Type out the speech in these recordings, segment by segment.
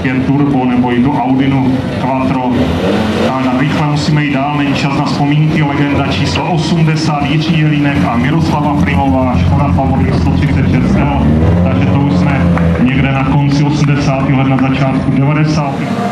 jen turbo nebo i do Audinu Quattro. A rychle musíme jít dál, není čas na vzpomínky. Legenda číslo 80, Jiří Jelínek a Miroslava Frimová, Škoda Favorit 136L, takže to už jsme někde na konci 80. let, na začátku 90.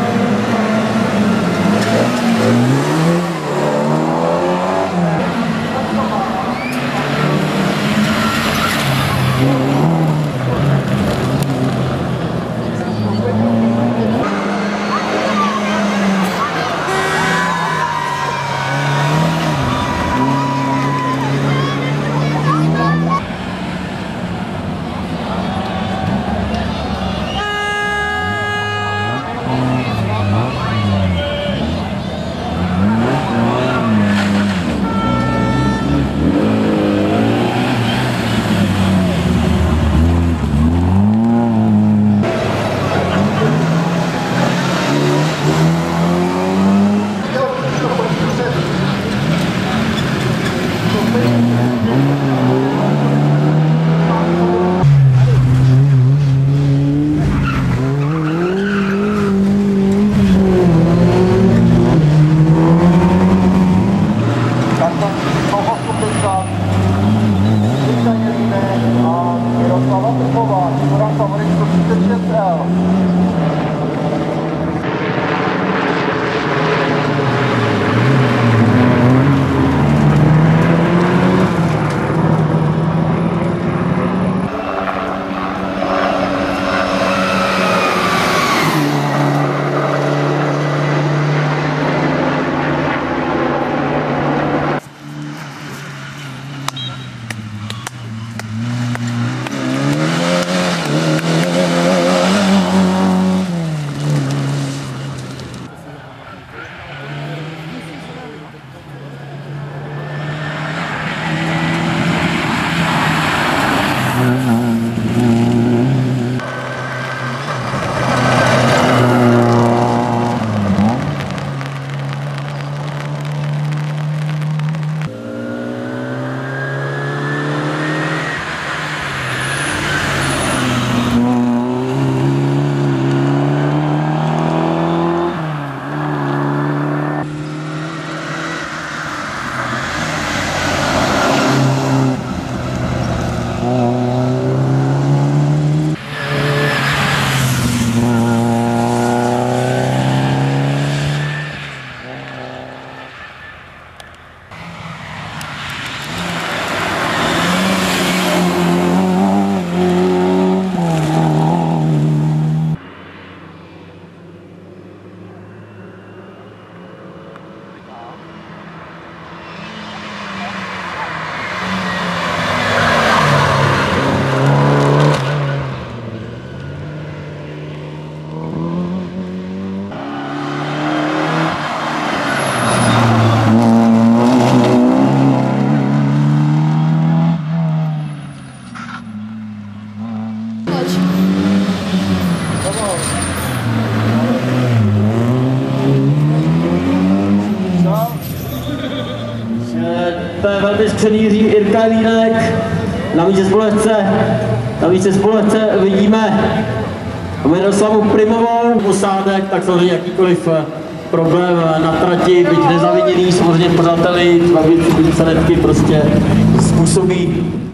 To je velmi skřený Jirka Jelínek, na místě společce vidíme Miroslavu Frimovou, posádek, tak samozřejmě jakýkoliv problém na trati, byť nezaviněný, samozřejmě pořadateli, sanitky prostě způsobí